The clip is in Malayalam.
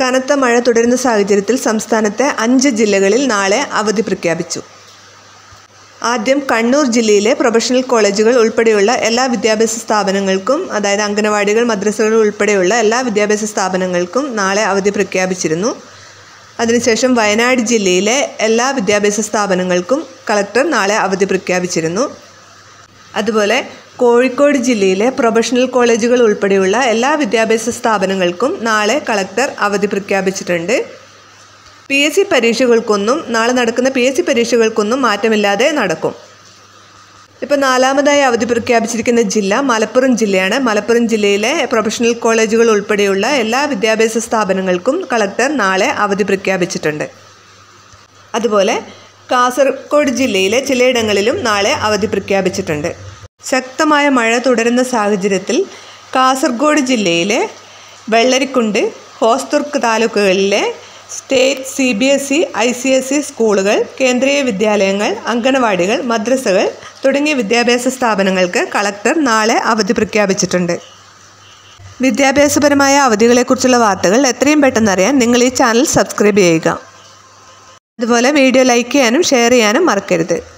കനത്ത മഴ തുടരുന്ന സാഹചര്യത്തിൽ സംസ്ഥാനത്തെ 5 ജില്ലകളിൽ നാളെ അവധി പ്രഖ്യാപിച്ചു. ആദ്യം കണ്ണൂർ ജില്ലയിലെ പ്രൊഫഷണൽ കോളേജുകൾ ഉൾപ്പെടെയുള്ള എല്ലാ വിദ്യാഭ്യാസ സ്ഥാപനങ്ങൾക്കും, അതായത് അംഗനവാടികൾ, മദ്രസകൾ ഉൾപ്പെടെയുള്ള എല്ലാ വിദ്യാഭ്യാസ സ്ഥാപനങ്ങൾക്കും നാളെ അവധി പ്രഖ്യാപിച്ചിരുന്നു. അതിനുശേഷം വയനാട് ജില്ലയിലെ എല്ലാ വിദ്യാഭ്യാസ സ്ഥാപനങ്ങൾക്കും കളക്ടർ നാളെ അവധി പ്രഖ്യാപിച്ചിരുന്നു. അതുപോലെ കോഴിക്കോട് ജില്ലയിലെ പ്രൊഫഷണൽ കോളേജുകൾ ഉൾപ്പെടെയുള്ള എല്ലാ വിദ്യാഭ്യാസ സ്ഥാപനങ്ങൾക്കും നാളെ കളക്ടർ അവധി പ്രഖ്യാപിച്ചിട്ടുണ്ട്. നാളെ നടക്കുന്ന PSC പരീക്ഷകൾക്കൊന്നും മാറ്റമില്ലാതെ നടക്കും. ഇപ്പോൾ 4ാമതായി അവധി പ്രഖ്യാപിച്ചിരിക്കുന്ന ജില്ല മലപ്പുറം ജില്ലയാണ്. മലപ്പുറം ജില്ലയിലെ പ്രൊഫഷണൽ കോളേജുകൾ ഉൾപ്പെടെയുള്ള എല്ലാ വിദ്യാഭ്യാസ സ്ഥാപനങ്ങൾക്കും കളക്ടർ നാളെ അവധി പ്രഖ്യാപിച്ചിട്ടുണ്ട്. അതുപോലെ കാസർഗോഡ് ജില്ലയിലെ ചിലയിടങ്ങളിലും നാളെ അവധി പ്രഖ്യാപിച്ചിട്ടുണ്ട്. ശക്തമായ മഴ തുടരുന്ന സാഹചര്യത്തിൽ കാസർഗോഡ് ജില്ലയിലെ വെള്ളരിക്കുണ്ട്, ഹോസ്ദുർഗ് താലൂക്കുകളിലെ സ്റ്റേറ്റ് CBSE, ICSE സ്കൂളുകൾ, കേന്ദ്രീയ വിദ്യാലയങ്ങൾ, അംഗനവാടികൾ, മദ്രസകൾ തുടങ്ങിയ വിദ്യാഭ്യാസ സ്ഥാപനങ്ങൾക്ക് കളക്ടർ നാളെ അവധി പ്രഖ്യാപിച്ചിട്ടുണ്ട്. വിദ്യാഭ്യാസപരമായ അവധികളെക്കുറിച്ചുള്ള വാർത്തകൾ എത്രയും പെട്ടെന്ന് അറിയാൻ നിങ്ങൾ ഈ ചാനൽ സബ്സ്ക്രൈബ് ചെയ്യുക. അതുപോലെ വീഡിയോ ലൈക്ക് ചെയ്യാനും ഷെയർ ചെയ്യാനും മറക്കരുത്.